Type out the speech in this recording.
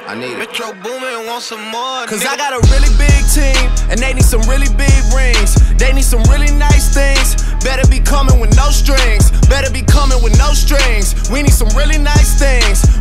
I need it. Metro Boomin want some more. Cause I got a really big team, and they need some really big rings. They need some really nice things. Better be coming with no strings. Better be coming with no strings. We need some really nice things.